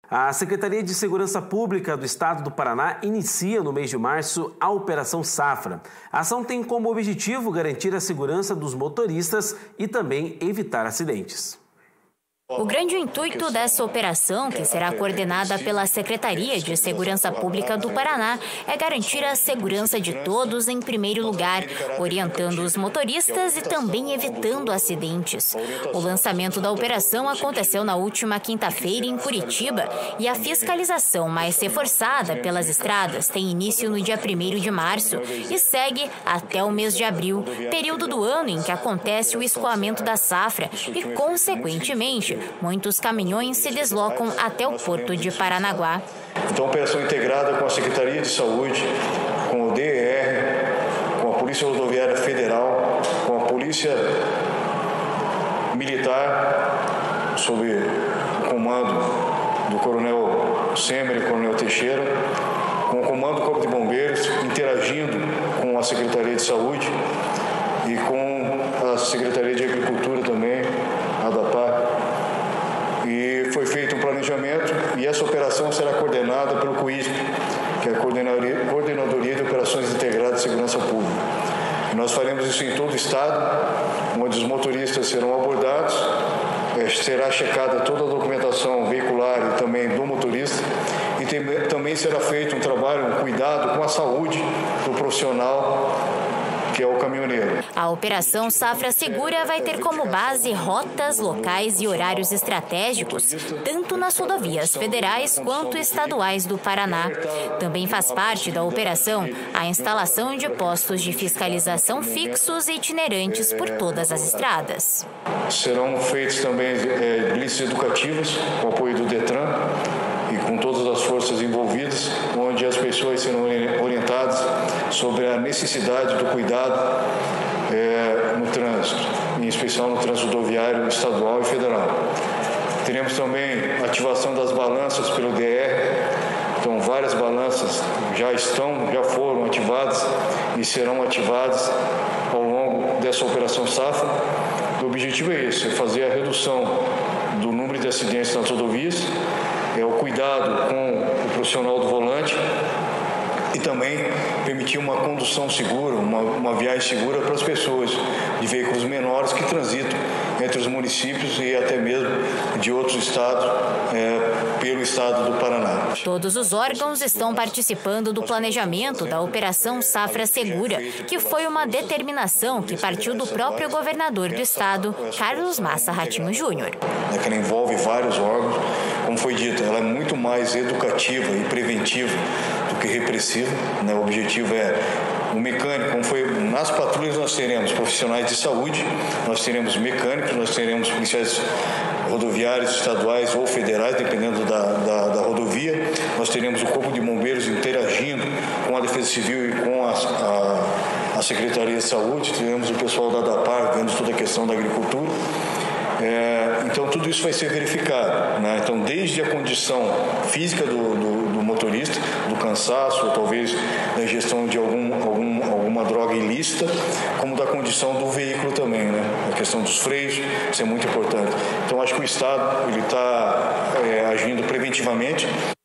A Secretaria de Segurança Pública do Estado do Paraná inicia no mês de março a Operação Safra. A ação tem como objetivo garantir a segurança dos motoristas e também evitar acidentes. O grande intuito dessa operação, que será coordenada pela Secretaria de Segurança Pública do Paraná, é garantir a segurança de todos em primeiro lugar, orientando os motoristas e também evitando acidentes. O lançamento da operação aconteceu na última quinta-feira em Curitiba e a fiscalização mais reforçada pelas estradas tem início no dia 1º de março e segue até o mês de abril, período do ano em que acontece o escoamento da safra e, consequentemente, muitos caminhões se deslocam até o Porto de Paranaguá. Então, a operação integrada com a Secretaria de Saúde, com o DER, com a Polícia Rodoviária Federal, com a Polícia Militar, sob o comando do Coronel Semer e Coronel Teixeira, com o comando do Corpo de Bombeiros, interagindo com a Secretaria de Saúde e com a Secretaria de Agricultura também, a DAPAR. E foi feito um planejamento e essa operação será coordenada pelo COISP, que é a Coordenadoria de Operações Integradas de Segurança Pública. E nós faremos isso em todo o estado, onde os motoristas serão abordados, será checada toda a documentação veicular e também do motorista e também será feito um trabalho, um cuidado com a saúde do profissional, que é o caminhoneiro. A Operação Safra Segura vai ter como base rotas, locais e horários estratégicos, tanto nas rodovias federais quanto estaduais do Paraná. Também faz parte da operação a instalação de postos de fiscalização fixos e itinerantes por todas as estradas. Serão feitos também blitz educativos com apoio do Detran e com todas as forças envolvidas, onde as pessoas serão orientadas sobre a necessidade do cuidado no trânsito, em especial no trânsito rodoviário estadual e federal. Teremos também ativação das balanças pelo DR, então várias balanças já foram ativadas e serão ativadas ao longo dessa Operação Safra. O objetivo é esse, é fazer a redução do número de acidentes nas rodovias, é o cuidado com o profissional do volante e também permitir uma condução segura, uma viagem segura para as pessoas de veículos menores que transitam entre os municípios e até mesmo de outros estados, pelo estado do Paraná. Todos os órgãos estão participando do planejamento da Operação Safra Segura, que foi uma determinação que partiu do próprio governador do estado, Carlos Massa Ratinho Júnior. Que ela envolve vários órgãos, como foi dito, ela é muito mais educativa e preventiva do que repressiva. O objetivo é o mecânico, como foi nas patrulhas nós teremos profissionais de saúde, nós teremos mecânicos, nós teremos policiais rodoviários estaduais ou federais, dependendo da rodovia, nós teremos o Corpo de Bombeiros interagindo com a Defesa Civil e com a Secretaria de Saúde, teremos o pessoal da DAPAR vendo toda a questão da agricultura. Então, tudo isso vai ser verificado, Então, desde a condição física do motorista, do cansaço, ou talvez da ingestão de alguma droga ilícita, como da condição do veículo também, A questão dos freios, isso é muito importante. Então, acho que o Estado está agindo preventivamente.